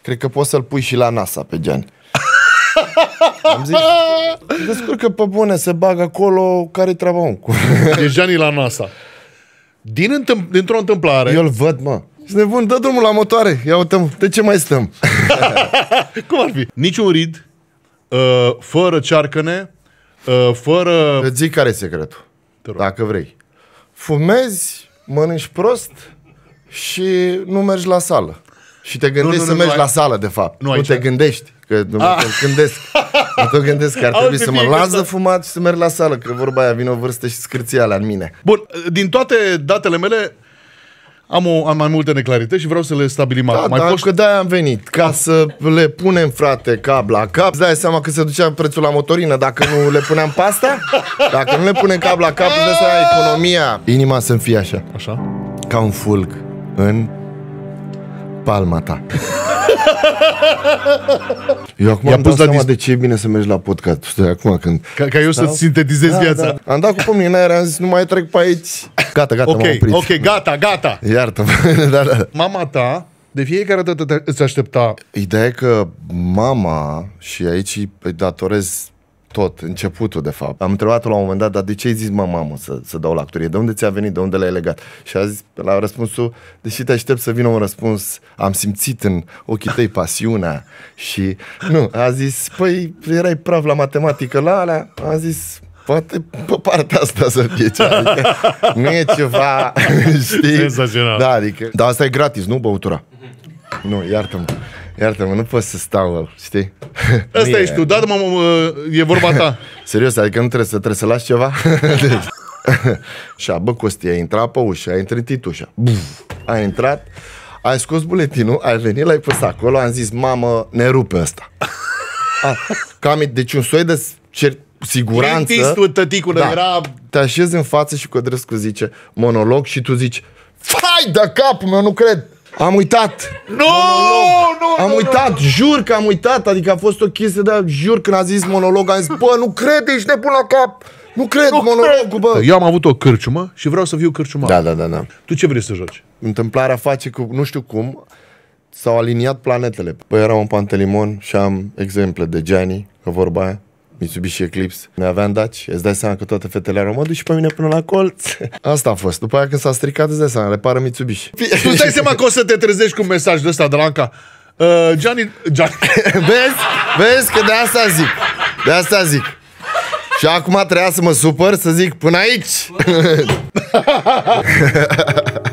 cred că poți să-l pui și la NASA pe Gianni. Am zis, descurcă pe bune, se bagă acolo, care-i treaba, om? E Gianni la NASA. Dintr-o întâmplare... Eu îl văd, mă. Și nebun, dă drumul la motoare. Ia uite, de ce mai stăm? Cum ar fi? Niciun rid, fără cearcăne, fără... Îți zic care e secretul, dacă vrei. Fumezi, mănânci prost și nu mergi la sală. Și te gândești să mergi la sală, de fapt. Nu te gândești. Că nu te gândesc. Nu te gândesc că ar trebui să mă las de fumat și să merg la sală. Că vorba aia, vine o vârstă și scârția alea în mine. Bun, din toate datele mele am mai multe neclarități și vreau să le stabilim. Că de-aia am venit. Ca să le punem, frate, cap la cap. Îți dai seama că se ducea prețul la motorină dacă nu le puneam pe astea? Dacă nu le punem cap la cap, îți dai seama economia. Inima să-mi fie așa. Așa? Ca un fulg în palma ta. Eu acum am dat seama de ce e bine să mergi la podcast. Știi, acum când... Ca eu să-ți sintetizez viața. Da. Am dat cu pomnii în aer, am zis, nu mai trec pe aici. Gata, m-am oprit. Ok, gata. Iartă-mă. Da. Mama ta, de fiecare dată îți aștepta... Ideea e că mama, și aici îi datorez tot, începutul de fapt. Am întrebat-o la un moment dat, dar de ce ai zis mamă să dau la actorie? De unde ți-a venit? De unde l-ai legat? Și a zis, la răspunsul, deși te aștept să vină un răspuns, am simțit în ochii tăi pasiunea și nu, a zis, păi erai praf la matematică la alea, a zis, poate pe partea asta să fie ceva, adică nu e ceva, știi? Senzațional. Da, adică, dar asta e gratis, nu băutura? Nu, iartă-mă, nu pot să stau, știi? Asta ești tu, da, e vorba ta. Serios, adică nu trebuie să lași ceva? Și bă, Costi, ai intrat pe ușă, ai întâlnit ușa. Ai intrat, ai scos buletinul, ai venit, l-ai pus acolo, am zis, mamă, ne rupe ăsta. Deci un soi de siguranță. Clint tăticul era... Te așezi în față și Codrescu zice monolog și tu zici, fai de capul meu, nu cred. Am uitat. Am uitat, jur că am uitat. Adică a fost o chestie de jur când a zis monolog, am zis, bă, nu cred, ești nebun la cap. Nu cred, monologul, bă. Eu am avut o cârciumă și vreau să fiu cârciumar. Da. Tu ce vrei să joci? Întâmplarea face că, nu știu cum, s-au aliniat planetele. Păi eram în Pantelimon și am exemple de Gianni, că vorba aia, Mitsubishi Eclipse. Noi aveam Daci, îți dai seama că toate fetele erau, mă duc și pe mine până la colț. Asta a fost. După aia când s-a stricat, îți dai seama, repară Mitsubishi. Tu îți dai seama că o să te trezești cu un mesaj de ăsta de la Anca. Gianni. Vezi că de asta zic. Și acum trebuia să mă supăr, să zic până aici.